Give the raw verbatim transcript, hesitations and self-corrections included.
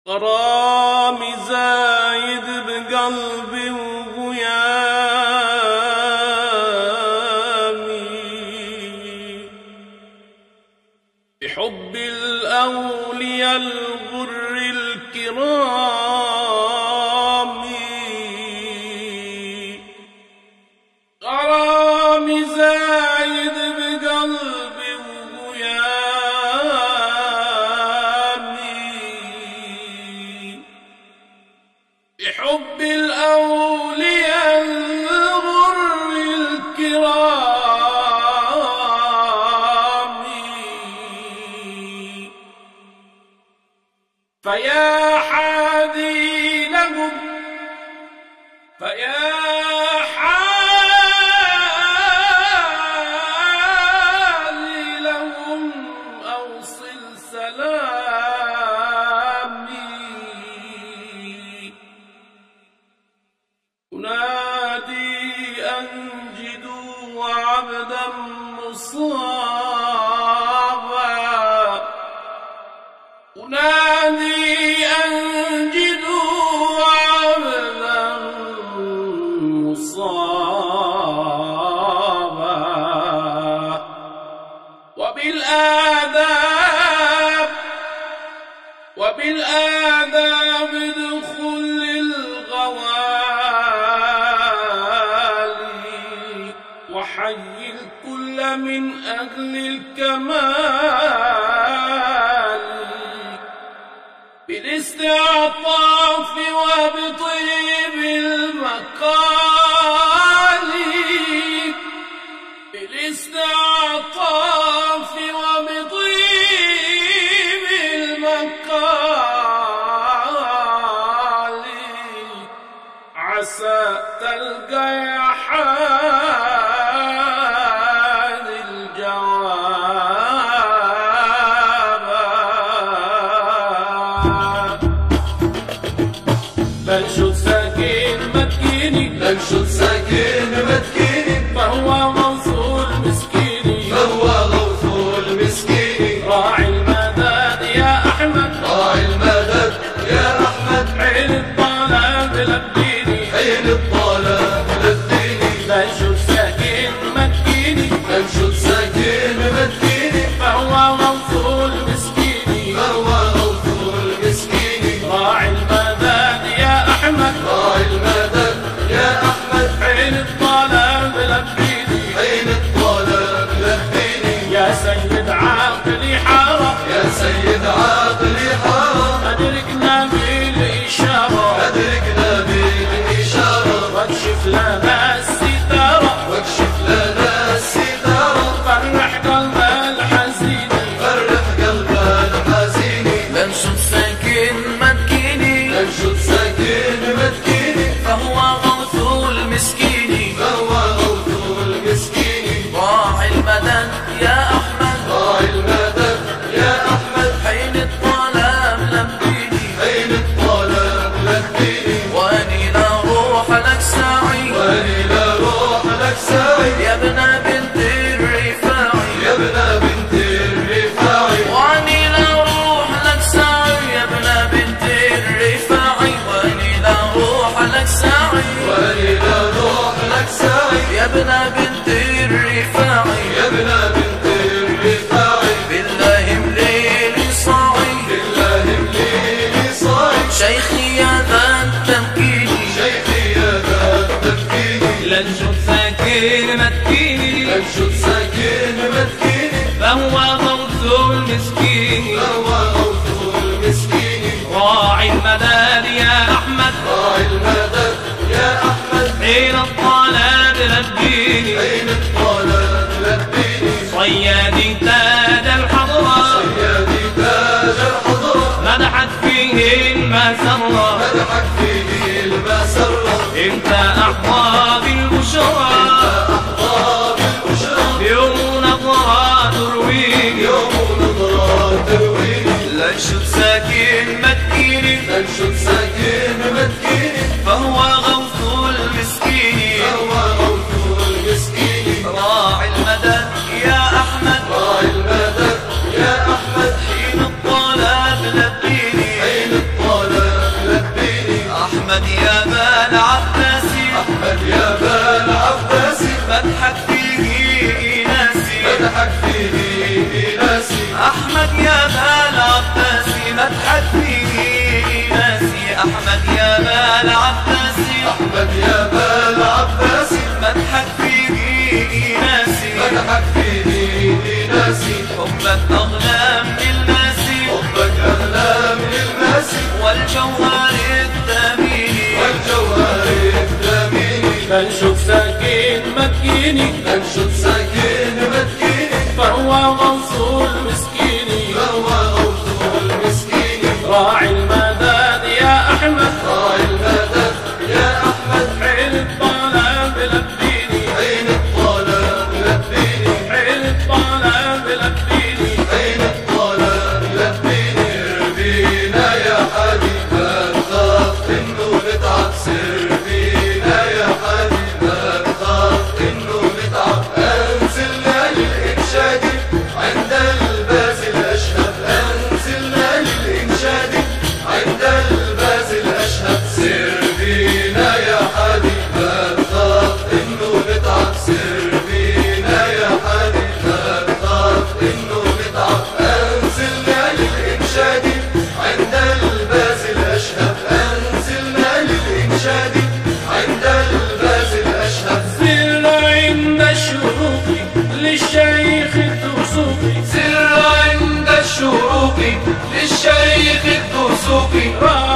غرامي زايد بقلبي وغيامي، بحب الأولياء الغر الكرام. غرامي زايد بقلبي وغيامي، بحب الأولياء الغر الكرام. فيا حادي لهم، فيا حادي لهم أوصل سلامي. أنادي أنجدوا عبدا مصابا، أنادي أنجدوا عبدا مصابا. وبالآداب وبالآداب ادخل الغوالي، وحي الكل من أهل الكمال، بالاستعطاف وبطيب المقال، بالاستعطاف وبطيب المقال. عسى تلقى يا حال الجواب. بنشد ساكن متكيني، بنشد ساكن متكيني، فهو موصول مسكيني، فهو غوث المسكين. راعي المدد يا أحمد، راعي المدد يا أحمد، عين الطلب لبيني، عين الطلب لبيني. بنشد ساكن متكيني، بنشد ساكن متكيني، فهو موصول مسكيني، فهو غوث المسكين. راعي المدد يا أحمد، راعي المدد يا أحمد، عين الطلب لبيني، عين الطلب لبيني. يا سيد عاقلي حارة، يا سيد عاقلي حارة، أدركنا بالإشارة، أدركنا بالإشارة. واكشف لنا الستارة، واكشف لنا الستارة، فرح قلب الحزين، فرح قلب الحزين. بنشد ساكن متكيني، بنشد ساكن متكيني، فهو غوث المسكين. فهو غوث المسكين. راعي المدد يا أحمد، راعي المدد يا أحمد، حين الطلب لبيني، عين الطلب لبيني. واني لا روح لك ساعي، واني لا روح لك ساعي، يا ابن بنت الرفاعي، يا ابن بنت الرفاعي. واني لا روح لك ساعي، يا ابن بنت الرفاعي، واني لا روح لك ساعي، واني لا روح لك ساعي، يا ابن بنت الرفاعي، يا ابن بنت الرفاعي. بالله مليلي صاعي، بالله مليلي صاعي، شيخي يا ذا التمكين. شيخي يا ذا التمكين. لنشد ساكن متكيني، بنشد ساكن متكيني، فهو غوث المسكين، فهو غوث المسكين. راعي المدد يا أحمد، بالعباسي أحمد يا بالعباسي مدحك فيه ناسي مدحك فيه ناسي حبك أغلى من الماسي حبك أغلى من الماسي والجوهر الثمين والجوهر الثمين منشوف ساكن مكيني أنشد ساكن مدكيني فهو غوث المسكين فهو غوث المسكين راعي المدد يا أحمد راعي المدد يا أحمد عين الطلب لبيني عين الطلب لبيني عين الطلب لبيني عين الطلب لبيني اربينا يا حادي ما نخاف إنه نتعب سر بينا يا حادي ما نخاف إنه نتعب أنزلنا للإنشاد عند الباز الأشهب أنزلنا للإنشاد عند الباز الأشهب سر بينا يا حادي ما نخاف إنه نتعب سر بينا يا حادي ما نخاف إنه نتعب أنزلنا للإنشاد عند الباز الأشهب أنزلنا للإنشاد عند الباز الأشهب سر عند الشروق للشيخ الدسوقي سر عند الشروق للشيخ الدسوقي راعي